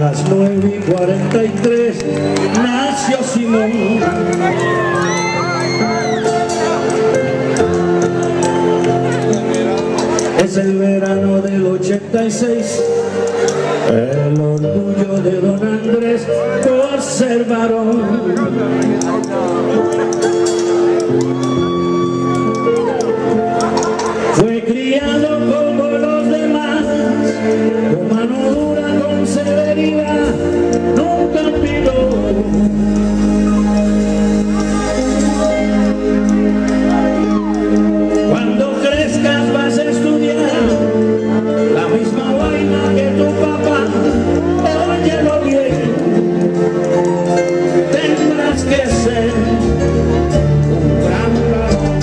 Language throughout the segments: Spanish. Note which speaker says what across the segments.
Speaker 1: las 9:43 nació Simón. Es el verano del 86, el orgullo de don Andrés por ser varón. Fue criado como los demás, con mano dura, con severidad, nunca pidió. Cuando crezcas vas a estudiar la misma vaina que tu papá, óyelo bien, tendrás que ser un gran varón.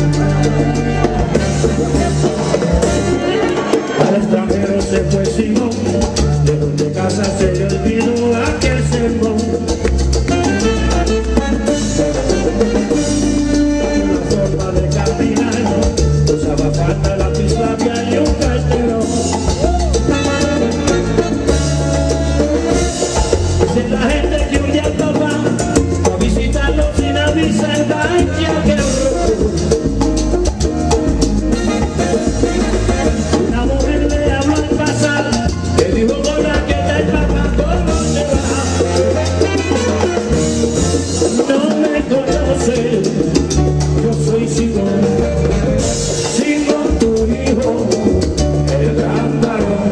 Speaker 1: Al extranjero se fue Simón, de donde casa se le olvidó aquel sermón. La forma de caminar usaba falda, lápiz labial y un cartero. Si la gente que huye al papá a visitarlo sin avisar, vaya que horror. Una mujer le habló al pasar, le dijo: hola, ¿qué tal papá? ¿Cómo te va? No me conoces, yo soy Simón, Simón tu hijo, el gran varón.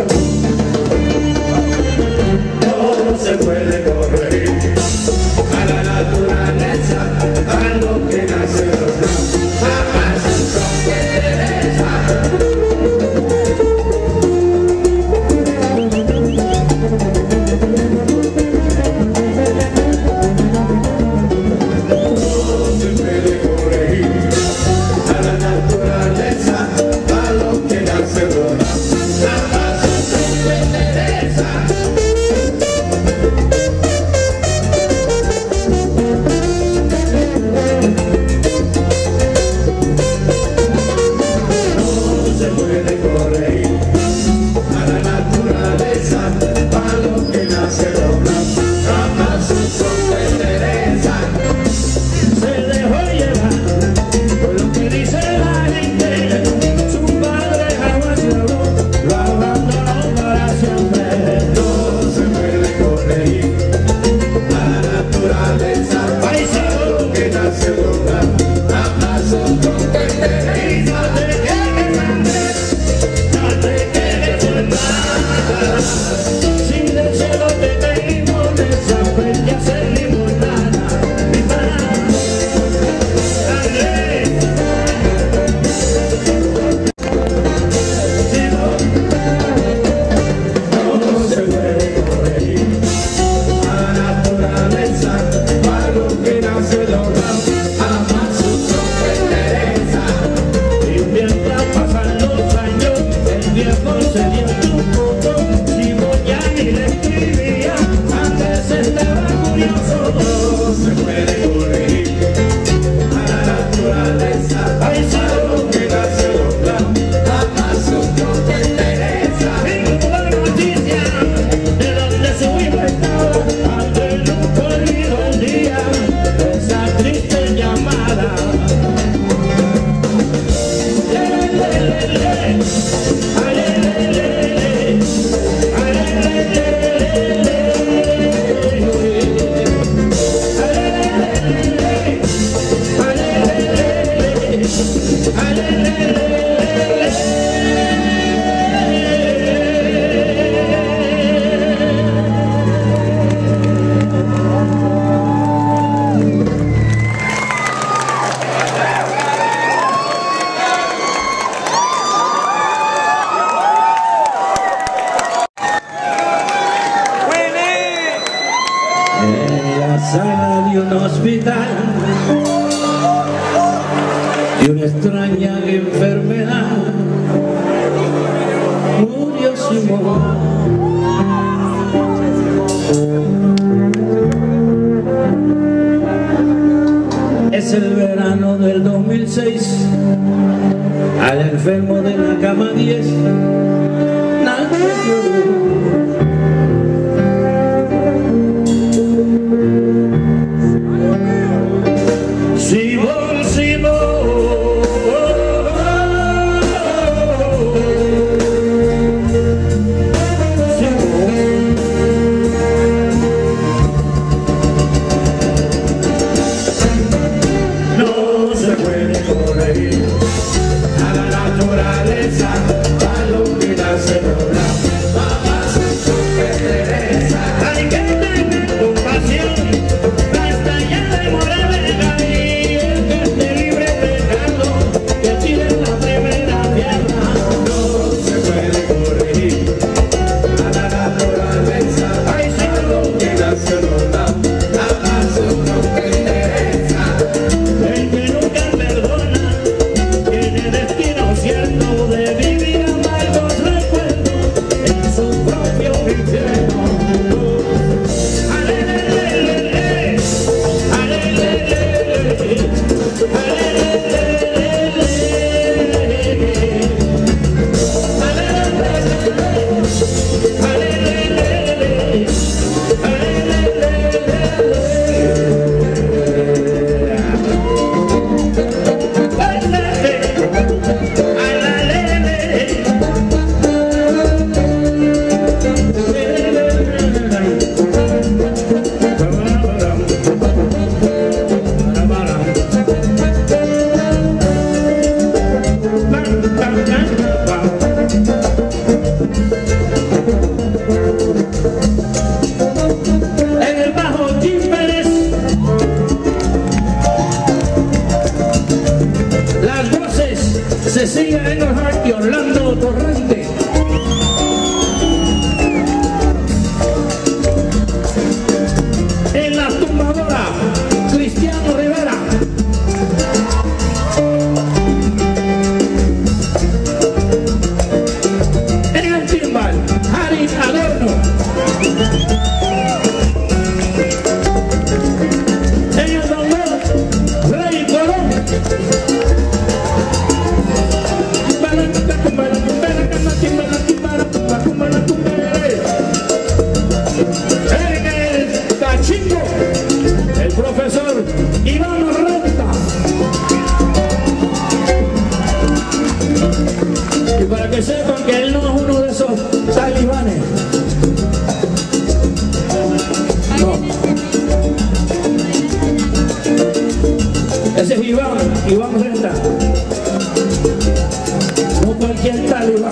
Speaker 1: Todo se puede corregir, a la naturaleza, a lo que nace los dos, jamás un tronco endereza. De una extraña enfermedad murió Simón. Es el verano del 2006, al enfermo de la cama 10 nadie lloró.
Speaker 2: Cecilia Engelhardt y Orlando Torrente. En la tumbadora, Cristiano Rivera. En el timbal, Harry Adorno. En el tambor, Rey Colón. En el cachingo, el profesor Iván Renta. Y para que sepan que él no es uno de esos talibanes. No. Ese es Iván Renta. No cualquier talibán.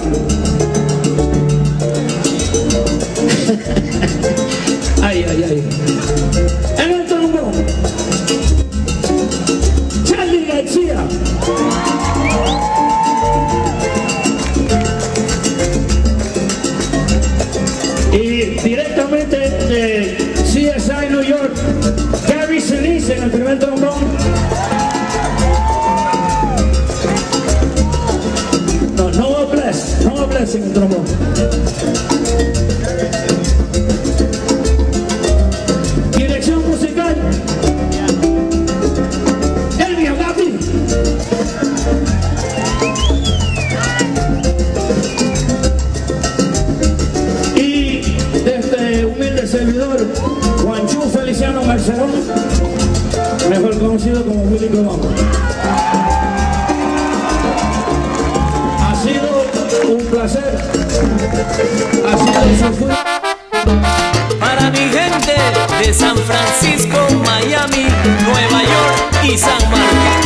Speaker 2: Ay, ay, ay. En el trombón, Charlie García. Y directamente de CSI New York, Gary Sinise en el primer trombón. No bless en el trombón. Dirección musical, Elvia Gatti. Y desde humilde servidor, Juanchu Feliciano Marcelón, mejor conocido como Willy Colón. Ha sido un placer. Ha sido un sueño.
Speaker 3: Para mi gente de San Francisco, Miami, Nueva York y San Martín.